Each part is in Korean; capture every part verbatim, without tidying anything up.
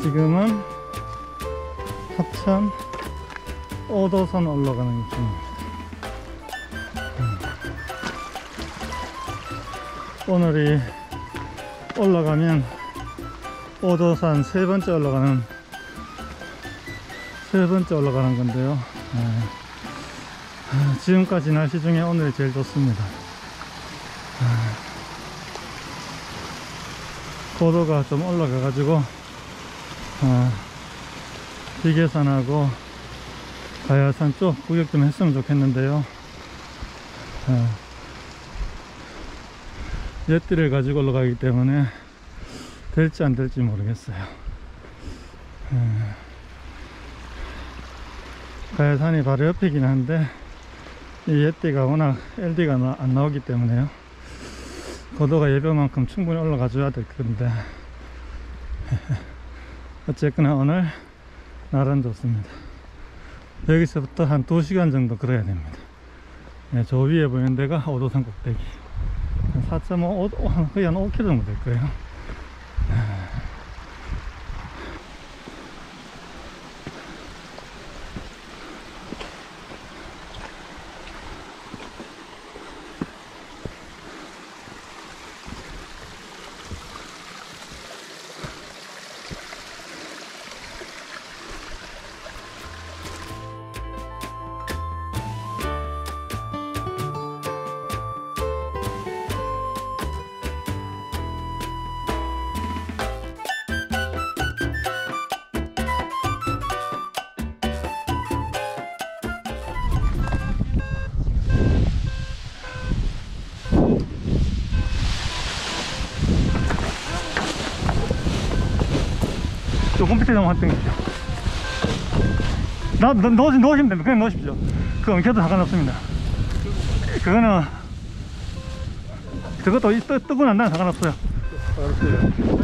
지금은 합천 오도산 올라가는 중입니다. 음. 오늘이 올라가면 오도산 세 번째 올라가는 세 번째 올라가는 건데요. 네. 아, 지금까지 날씨 중에 오늘이 제일 좋습니다. 아, 고도가 좀 올라가 가지고 아, 비계산하고 가야산 쪽 구경 좀 했으면 좋겠는데요. 아, 예띠를 가지고 올라가기 때문에 될지 안 될지 모르겠어요. 아, 가야산이 바로 옆이긴 한데 이 예띠가 워낙 엘디가 안 나오기 때문에요. 고도가 예배만큼 충분히 올라가 줘야 될 건데 어쨌거나 오늘 날은 좋습니다. 여기서부터 한 두 시간 정도 걸어야 됩니다. 네, 저 위에 보이는 데가 오도산 꼭대기 사 점 오, 거의 한 오 킬로미터 정도 될 거예요. 조금 밑에 너무 한 땡기죠. 나, 너, 넣으시, 넣으시면 됩니다. 그냥 넣으십시오. 그거 엉켜도 상관없습니다. 그거는, 저것도 뜨, 뜨고 난 다음에 상관없어요. 알았어요.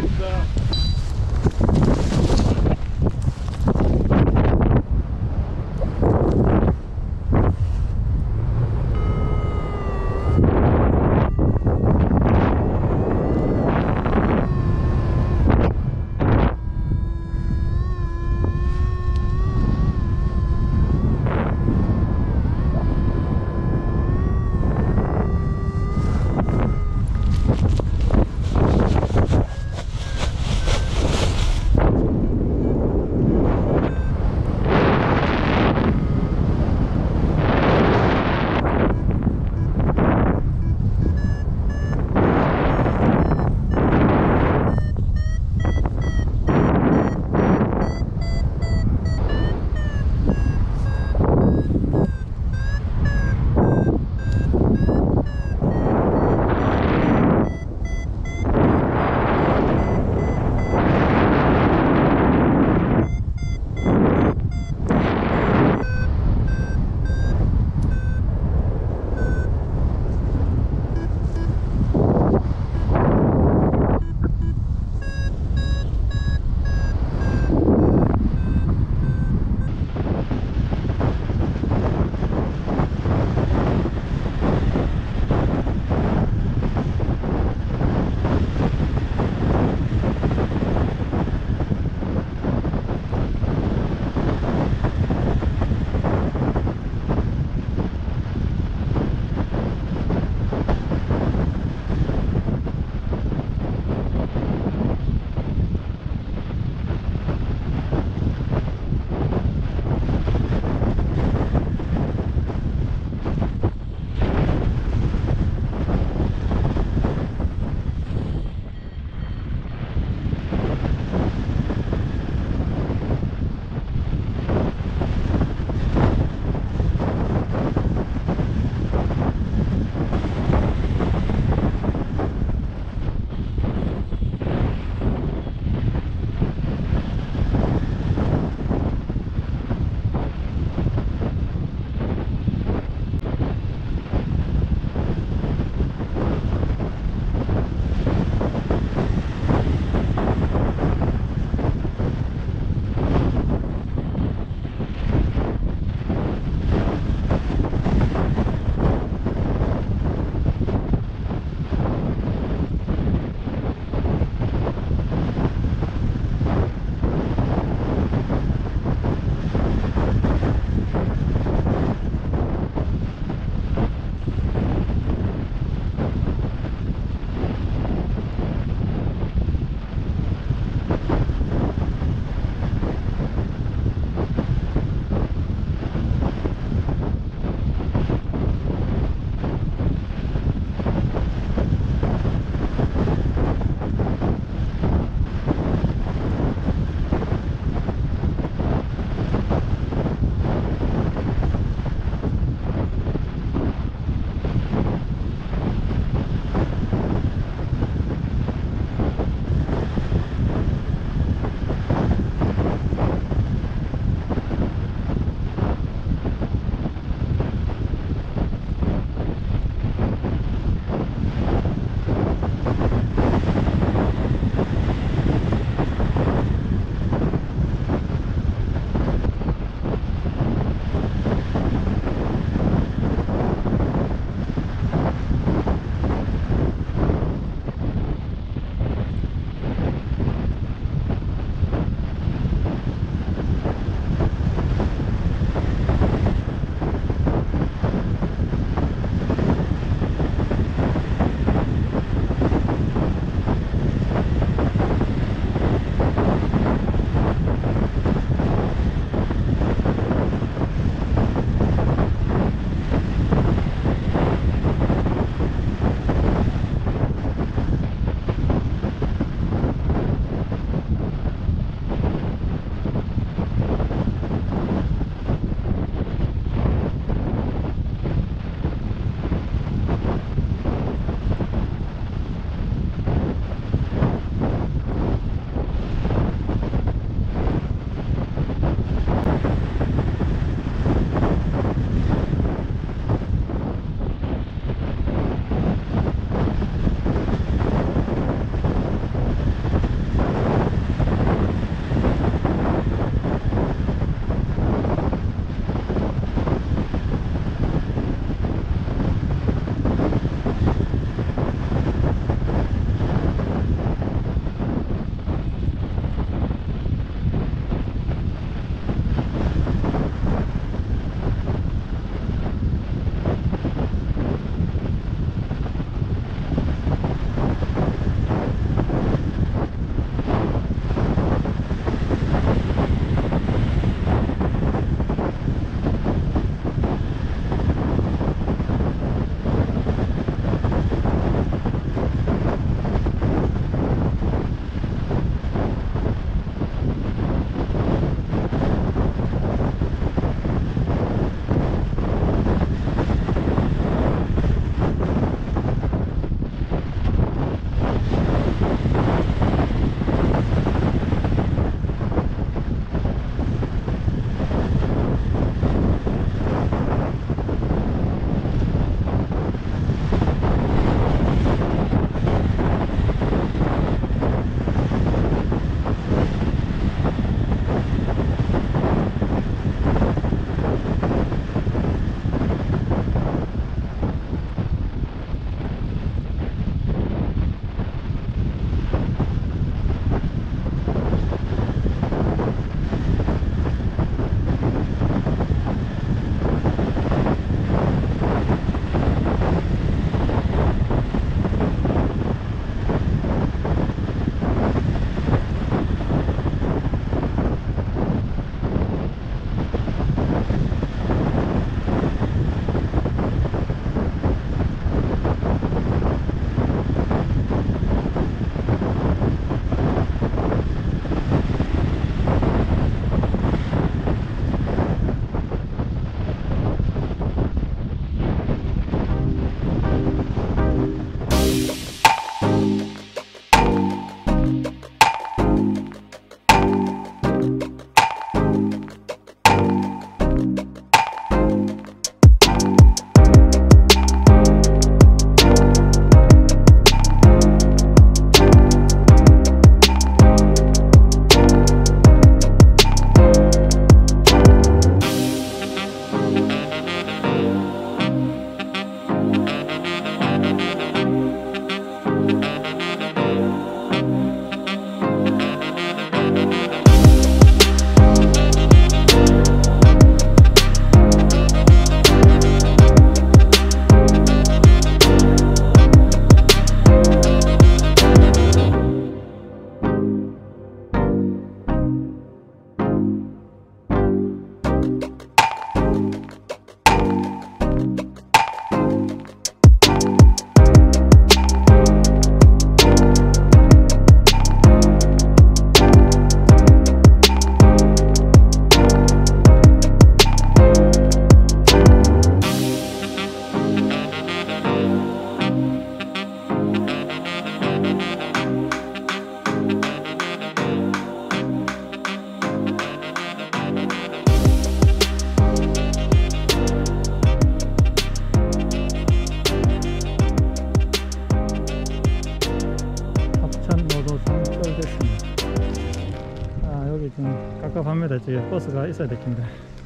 좀 깝깝합니다. 이쪽에 버스가 있어야 될 텐데.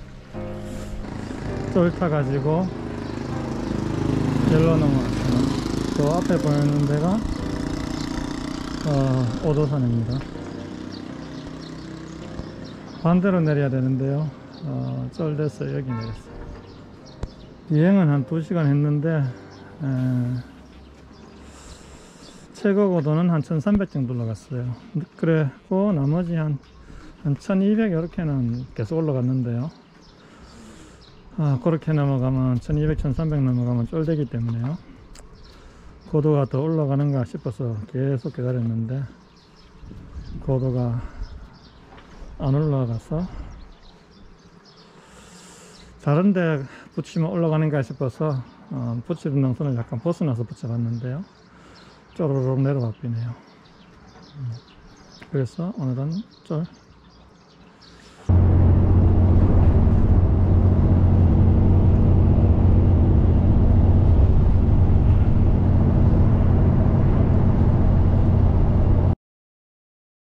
쫄 타가지고 열로 넘어왔어요. 저 앞에 보이는 데가 어, 오도산입니다. 반대로 내려야 되는데요. 어, 쫄 됐어요. 여기 내렸어요. 비행은 한 두 시간 했는데 에, 최고 고도는 한 천삼백 정도 올라갔어요. 그래고 나머지 한, 한 천이백 이렇게는 계속 올라갔는데요. 아, 그렇게 넘어가면 천이백, 천삼백 넘어가면 쫄되기 때문에요. 고도가 더 올라가는가 싶어서 계속 기다렸는데 고도가 안 올라가서 다른데 붙이면 올라가는가 싶어서 어, 붙이는 능선을 약간 벗어나서 붙여봤는데요. 쪼르륵 내려와 비네요. 그래서 오늘은 쫄